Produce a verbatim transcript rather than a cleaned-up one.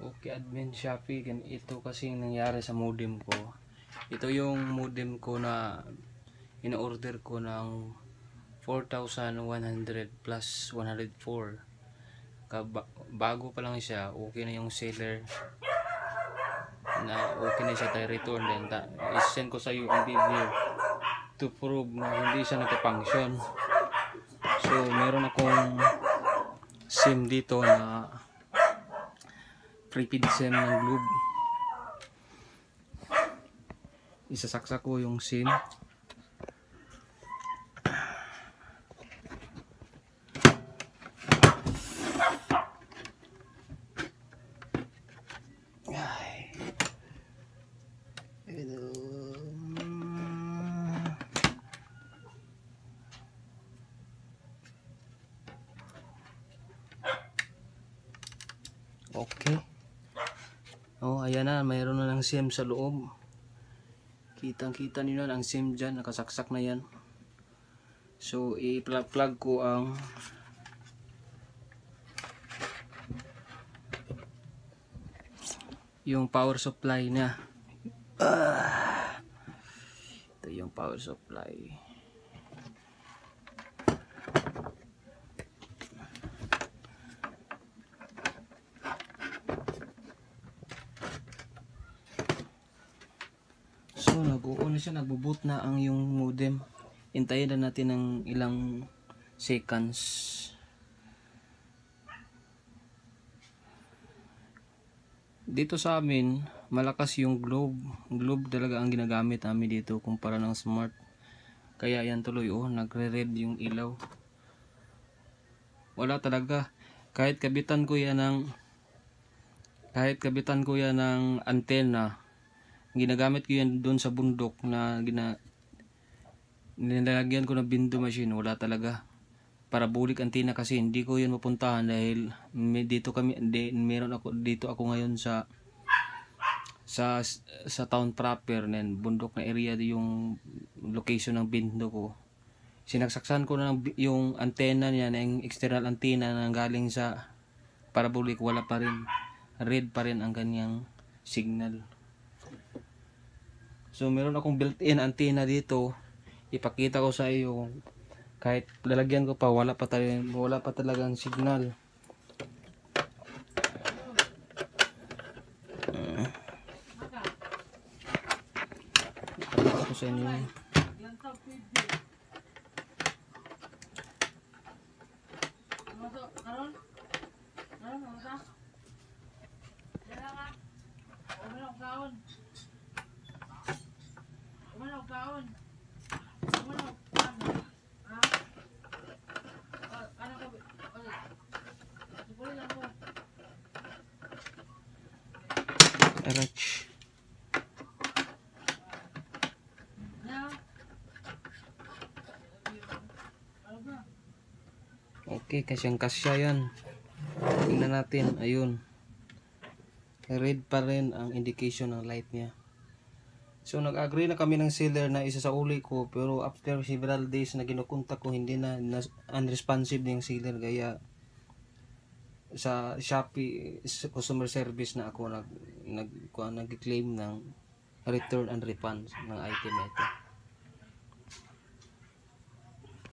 Okay, admin Shopee, gan ito kasi nangyari sa modem ko. Ito yung modem ko na in-order ko ng four thousand one hundred plus one hundred four. Kaba bago pa lang siya, okay na yung seller na okay na siya tayo return, then ta i-send ko sa iyo ang video to prove na hindi siya nagka-function. So meron akong SIM dito na prepaid SIM ng Globe. Isasaksak ko yung SIM. Ay. Okay. Oh, ayan na, mayroon na ng SIM sa loob. Kitang-kita niyo na ang SIM dyan, nakasaksak na yan. So, i-plug ko ang yung power supply na. Ah, ito yung power supply. So nag-on na siya, nagbo-boot na ang yung modem. Hintayin na natin ng ilang seconds. Dito sa amin, malakas yung Globe. Globe talaga ang ginagamit namin dito kumpara ng Smart. Kaya yan tuloy, oh, nagre-red yung ilaw. Wala talaga. Kahit kabitan ko yan ng kahit kabitan ko yan ng antena, ginagamit ko yan doon sa bundok na gina nilalagyan ko ng window machine, wala talaga. Parabolic antenna kasi hindi ko yun mapuntahan dahil may, dito kami di, meron ako dito ako ngayon sa sa sa town proper, nen bundok na area yung location ng window ko. Sinaksaksan ko na ng, yung antenna niya, ng external antenna na galing sa parabolic, wala pa rin, red pa rin ang kanyang signal. So meron akong built-in antenna dito. Ipakita ko sa iyo. Kahit lalagyan ko pa, wala pa talaga, wala pa talagang signal. Uh, Ipakita ko sa inyo. Arach. Okay, kasyang kasya yan. Tingnan natin, ayun. Red pa rin ang indication ng light niya. So nag-agree na kami ng seller na isa sa uli ko, pero after several days na kinukontak ko, hindi na, na unresponsive ng seller, kaya sa Shopee customer service na ako nag nag nag-claim ng return and refund ng item ito.